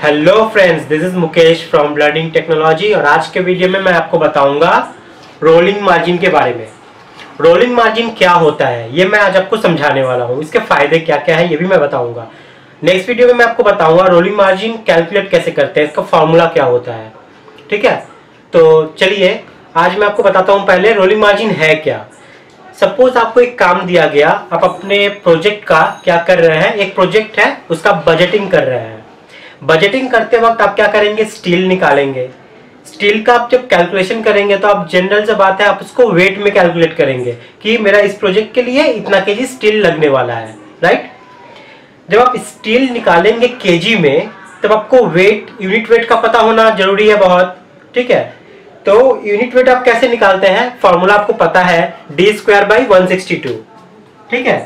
Hello friends, this is Mukesh from learning technology और आज के वीडियो में मैं आपको बताऊंगा रोलिंग मार्जिन के बारे में। रोलिंग मार्जिन क्या होता है ये मैं आज आपको समझाने वाला हूँ। इसके फायदे क्या क्या है ये भी मैं बताऊंगा। नेक्स्ट वीडियो में मैं आपको बताऊंगा रोलिंग मार्जिन कैलकुलेट कैसे करते हैं, इसका फॉर्मूला क्या होता है। ठीक है, तो चलिए आज मैं आपको बताता हूँ पहले रोलिंग मार्जिन है क्या। सपोज आपको एक काम दिया गया, आप अपने प्रोजेक्ट का क्या कर रहे हैं, एक प्रोजेक्ट है उसका बजटिंग कर रहे हैं। बजटिंग करते वक्त आप क्या करेंगे, स्टील निकालेंगे। स्टील का आप जब कैलकुलेशन करेंगे तो आप जनरल से बात है आप उसको वेट में कैलकुलेट करेंगे कि मेरा इस प्रोजेक्ट के लिए इतना केजी स्टील लगने वाला है, राइट। जब आप स्टील निकालेंगे केजी में तब आपको वेट, यूनिट वेट का पता होना जरूरी है बहुत। ठीक है, तो यूनिट वेट आप कैसे निकालते हैं, फॉर्मूला आपको पता है, d²/162। ठीक है,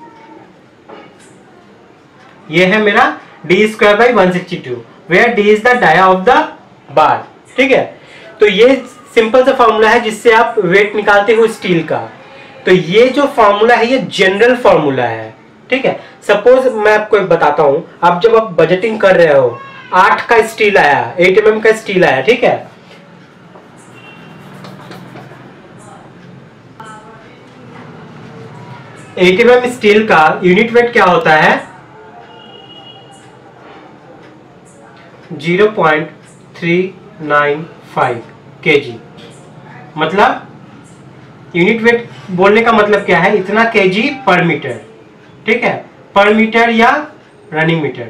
ये है मेरा d²/162 where d is the dia of the bar। ठीक है, तो ये सिंपल सा फॉर्मूला है जिससे आप वेट निकालते हो स्टील का। तो ये जो फॉर्मूला है ये जनरल फॉर्मूला है। ठीक है, सपोज मैं आपको एक बताता हूं, आप जब आप बजटिंग कर रहे हो 8 का स्टील आया, 8 mm का स्टील आया। ठीक है, स्टील का यूनिट वेट क्या होता है, 0.395 kg। मतलब यूनिट वेट बोलने का मतलब क्या है, इतना kg पर मीटर। ठीक है, पर मीटर या रनिंग मीटर।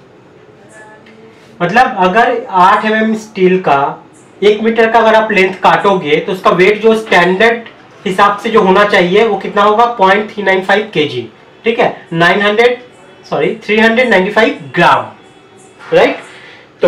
मतलब अगर 8 mm स्टील का 1 मीटर का अगर आप लेंथ काटोगे तो उसका वेट जो स्टैंडर्ड हिसाब से जो होना चाहिए वो कितना होगा, 0.395 kg। ठीक है, 395 ग्राम, राइट। तो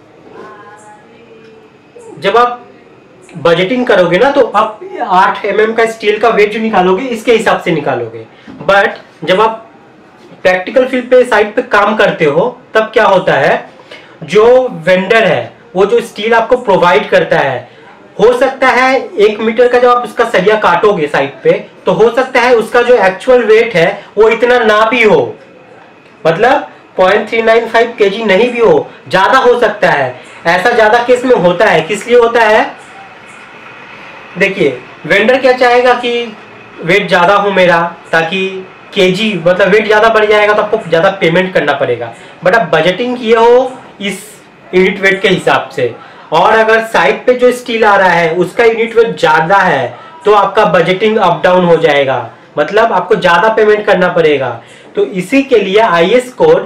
जब आप बजटिंग करोगे ना तो आप 8 mm का स्टील का वेट जो निकालोगे इसके हिसाब से निकालोगे। बट जब आप प्रैक्टिकल फील्ड पे साइट पे काम करते हो तब क्या होता है, जो वेंडर है वो जो स्टील आपको प्रोवाइड करता है, हो सकता है 1 मीटर का जब आप उसका सरिया काटोगे साइट पे तो हो सकता है उसका जो एक्चुअल वेट है वो इतना ना भी हो, मतलब 0.395 kg नहीं भी हो, ज्यादा हो सकता है। ऐसा ज्यादा केस में होता है, किस लिए होता है, देखिए वेंडर क्या चाहेगा कि वेट ज्यादा हो मेरा, ताकि केजी मतलब वेट ज्यादा बढ़ जाएगा तो आपको ज्यादा पेमेंट करना पड़ेगा। बट आप बजटिंग किए हो इस यूनिट वेट के हिसाब से, और अगर साइट पे जो स्टील आ रहा है उसका यूनिट वेट ज्यादा है तो आपका बजटिंग अप डाउन हो जाएगा, मतलब आपको ज्यादा पेमेंट करना पड़ेगा। तो इसी के लिए आईएस कोड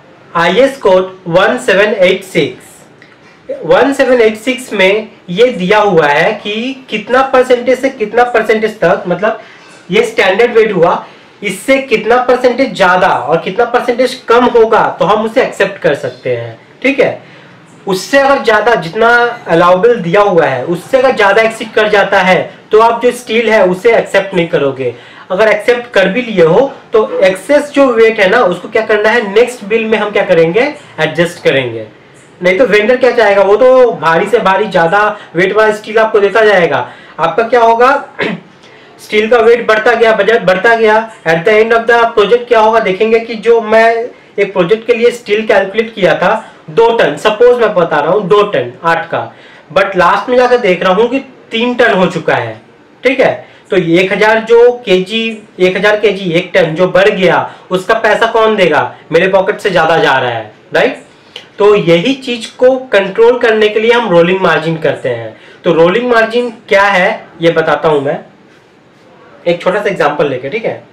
1786 में ये दिया हुआ है कि कितना परसेंटेज से कितना परसेंटेज तक, मतलब ये स्टैंडर्ड वेट हुआ, इससे कितना परसेंटेज ज्यादा और कितना परसेंटेज कम होगा तो हम उसे एक्सेप्ट कर सकते हैं। ठीक है, उससे अगर ज्यादा, जितना अलाउबल दिया हुआ है उससे अगर ज्यादा एक्सीड कर जाता है तो आप जो स्टील है उसे एक्सेप्ट नहीं करोगे। अगर एक्सेप्ट कर भी लिए हो तो एक्सेस जो वेट है ना उसको क्या करना है, नेक्स्ट बिल में हम क्या करेंगे, एडजस्ट करेंगे। नहीं तो वेंडर क्या चाहेगा, वो तो भारी से भारी ज्यादा वेट वाला स्टील आपको देता जाएगा। आपका क्या होगा, स्टील का वेट बढ़ता गया, बजट बढ़ता गया, at the end of the project क्या होगा, देखेंगे कि जो मैं एक प्रोजेक्ट के लिए स्टील कैलकुलेट किया था 2 टन, सपोज मैं बता रहा हूँ 2 टन 8 का, बट लास्ट में जाकर देख रहा हूँ कि 3 टन हो चुका है। ठीक है, तो 1000 केजी 1 टन जो बढ़ गया उसका पैसा कौन देगा, मेरे पॉकेट से ज्यादा जा रहा है, राइट। तो यही चीज को कंट्रोल करने के लिए हम रोलिंग मार्जिन करते हैं। तो रोलिंग मार्जिन क्या है ये बताता हूं मैं एक छोटा सा एग्जांपल लेके। ठीक है,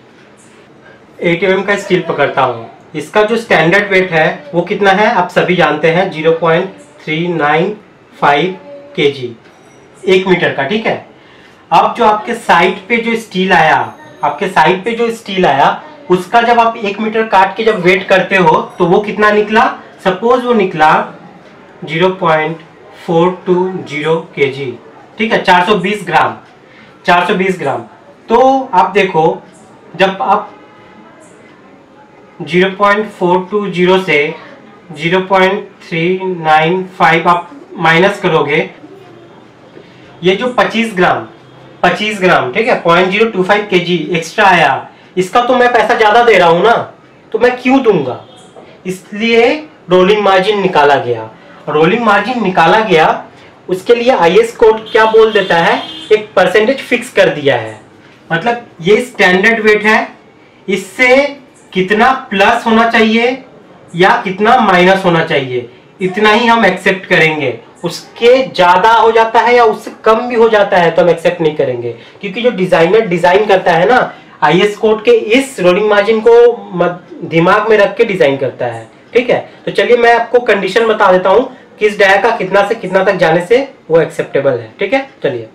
8 mm का स्टील पकड़ता हूं, इसका जो स्टैंडर्ड वेट है वो कितना है आप सभी जानते हैं, 0.395 kg 1 मीटर का। ठीक है, अब जो आपके साइट पे जो स्टील आया, उसका जब आप 1 मीटर काट के जब वेट करते हो तो वो कितना निकला, सपोज वो निकला 0.420 kg। ठीक है, 420 ग्राम। तो आप देखो जब आप 0.420 से 0.395 आप माइनस करोगे, ये जो 25 ग्राम, ठीक है, 0.025 kg एक्स्ट्रा आया, इसका तो मैं पैसा ज्यादा दे रहा हूं ना, तो मैं क्यों दूंगा। इसलिए रोलिंग मार्जिन निकाला गया। रोलिंग मार्जिन निकाला गया, उसके लिए आईएस कोड क्या बोल देता है, एक परसेंटेज फिक्स कर दिया है। मतलब ये स्टैंडर्ड वेट है, इससे कितना प्लस होना चाहिए या कितना माइनस होना चाहिए, इतना ही हम एक्सेप्ट करेंगे। उसके ज्यादा हो जाता है या उससे कम भी हो जाता है तो हम एक्सेप्ट नहीं करेंगे, क्योंकि जो डिजाइनर डिजाइन करता है ना, आईएस कोड के इस रोलिंग मार्जिन को दिमाग में रख के डिजाइन करता है। ठीक है, तो चलिए मैं आपको कंडीशन बता देता हूं किस डाया का कितना से कितना तक जाने से वो एक्सेप्टेबल है। ठीक है, चलिए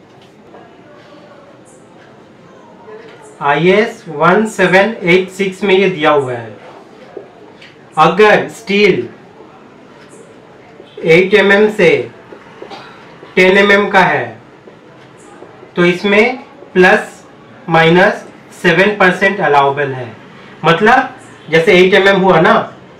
IS 1786 में ये दिया हुआ है, अगर स्टील 8 mm से 10 mm का है तो इसमें ±7% अलाउबल है। मतलब जैसे 8 mm हुआ ना,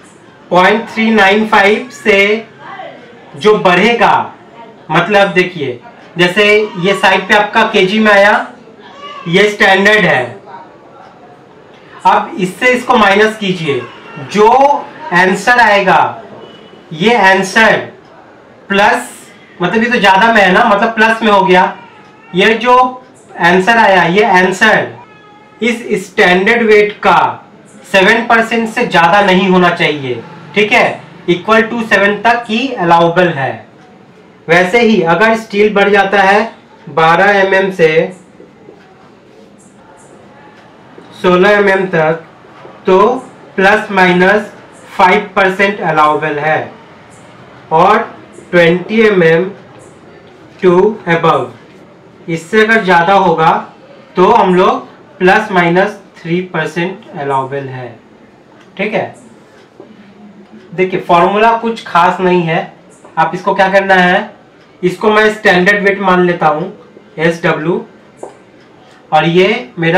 0.395 से जो बढ़ेगा, मतलब देखिए जैसे ये साइड पे आपका केजी में आया, ये स्टैंडर्ड है, अब इससे इसको माइनस कीजिए, जो आंसर आएगा ये आंसर प्लस, मतलब ये तो ज्यादा में है ना, मतलब प्लस में हो गया। ये जो आंसर आया ये आंसर इस स्टैंडर्ड वेट का 7% से ज्यादा नहीं होना चाहिए। ठीक है, इक्वल टू 7 तक ही अलाउबल है। वैसे ही अगर स्टील बढ़ जाता है 12 mm से 16 mm तक तो ±5% अलाउबल है, और 20 mm टू अबव, इससे अगर ज्यादा होगा तो हम लोग ±3% अलाउबल है। ठीक है, देखिए फॉर्मूला कुछ खास नहीं है, आप इसको क्या करना है, इसको मैं स्टैंडर्ड वेट मान लेता हूं SW, और ये मेरा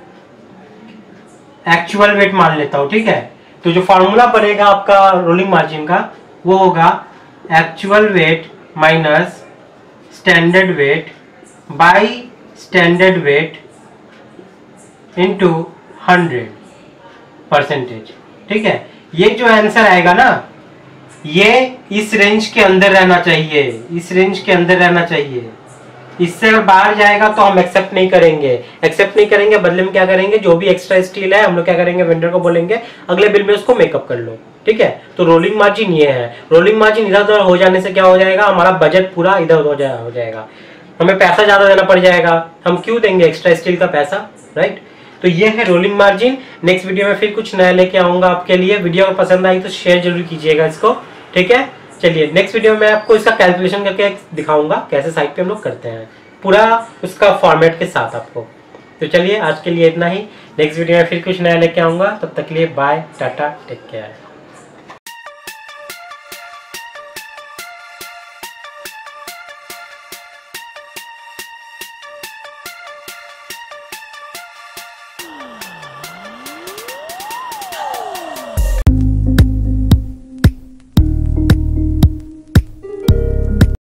एक्चुअल वेट मान लेता हूं। ठीक है, तो जो फॉर्मूला बनेगा आपका रोलिंग मार्जिन का वो होगा actual weight minus standard weight by standard weight into 100%। ठीक है, ये जो आंसर आएगा ना, ये इस रेंज के अंदर रहना चाहिए, इस रेंज के अंदर रहना चाहिए। इससे अगर बाहर जाएगा तो हम एक्सेप्ट नहीं करेंगे, एक्सेप्ट नहीं करेंगे। बदले में क्या करेंगे, जो भी एक्स्ट्रा स्टील है हम लोग क्या करेंगे, वेंडर को बोलेंगे अगले बिल में उसको मेकअप कर लो। ठीक है, तो रोलिंग मार्जिन ये है। रोलिंग मार्जिन इधर उधर हो जाने से क्या हो जाएगा, हमारा बजट पूरा इधर उधर हो जाएगा, हमें पैसा ज्यादा देना पड़ जाएगा। हम क्यों देंगे एक्स्ट्रा स्टील का पैसा, राइट। तो ये है रोलिंग मार्जिन। नेक्स्ट वीडियो में फिर कुछ नया लेके आऊंगा आपके लिए। वीडियो को पसंद आई तो शेयर जरूर कीजिएगा इसको। ठीक है, चलिए नेक्स्ट वीडियो में आपको इसका कैलकुलेशन करके दिखाऊंगा कैसे साइट पे हम लोग करते हैं, पूरा उसका फॉर्मेट के साथ आपको। तो चलिए आज के लिए इतना ही, नेक्स्ट वीडियो में फिर कुछ नया लेके आऊंगा। तब तक के लिए बाय, टाटा, टेक केयर।